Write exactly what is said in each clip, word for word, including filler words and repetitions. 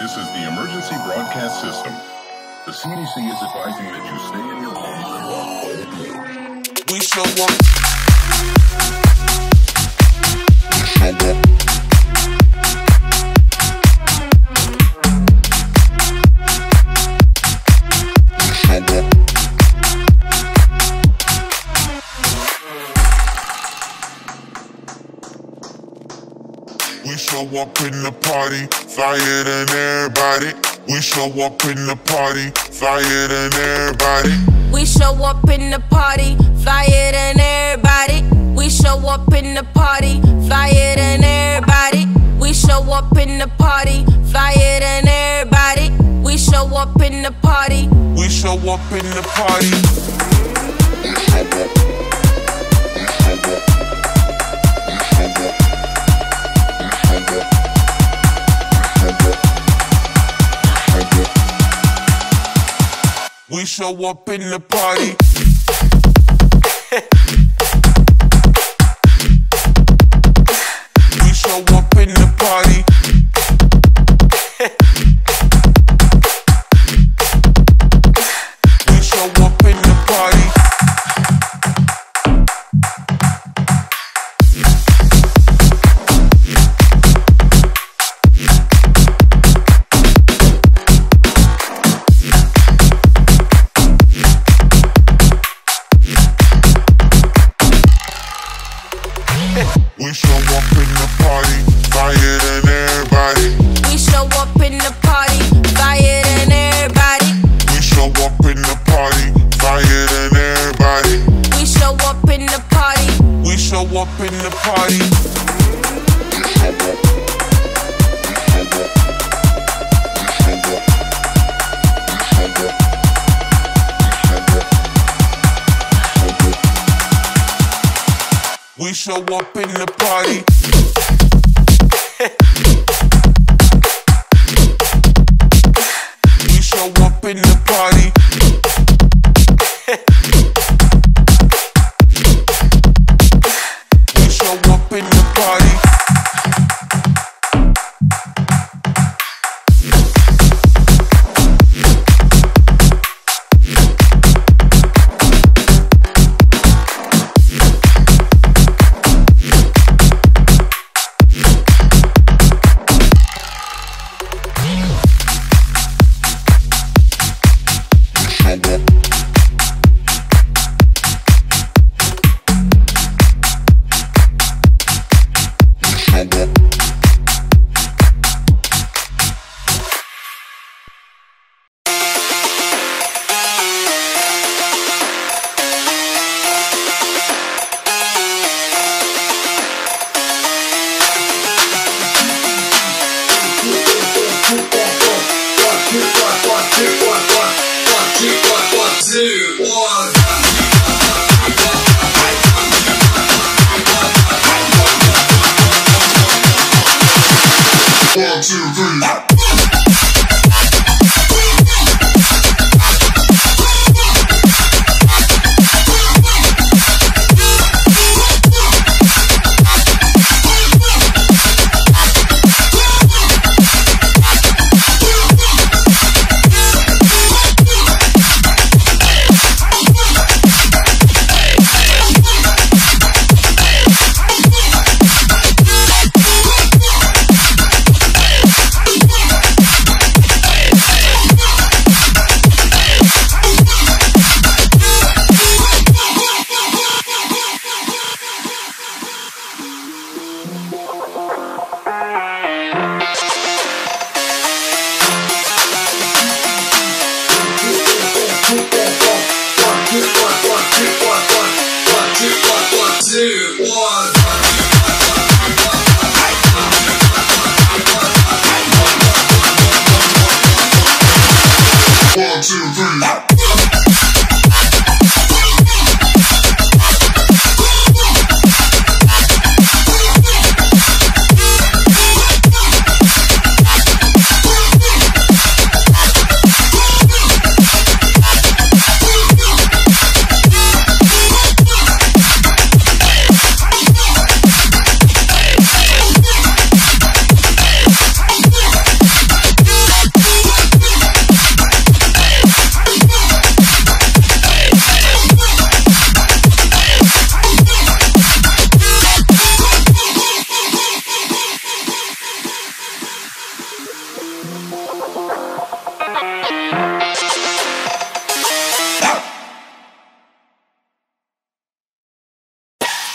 This is the emergency broadcast system. The C D C is advising that you stay in your home. We show up. We show up in the party, flyer than everybody. We show up in the party, flyer than everybody. We show up in the party, flyer than everybody. We show up in the party, flyer than everybody. We show up in the party, flyer than everybody. We show up in the party. We show up in the party. We show up in the party. We show up in the party. We show up in the party. We show up in the party, flyer than everybody. We show up in the party, flyer than everybody. We show up in the party, flyer than everybody. We show up in the party. We show up in the party. We show up in the party. We show up in the party. We show up in the party. One, two, three.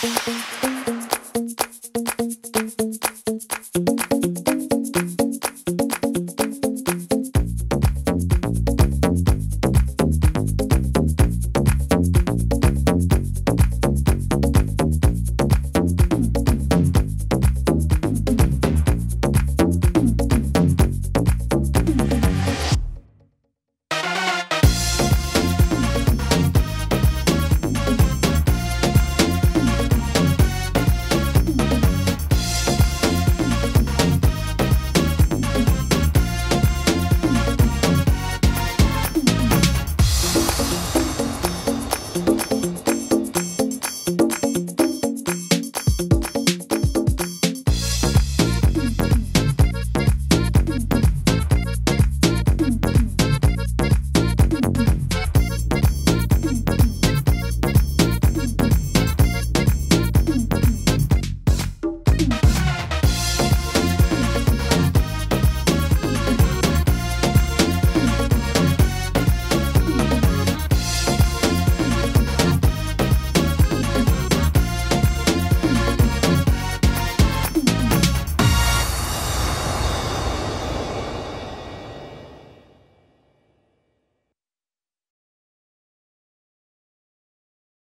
Thank you.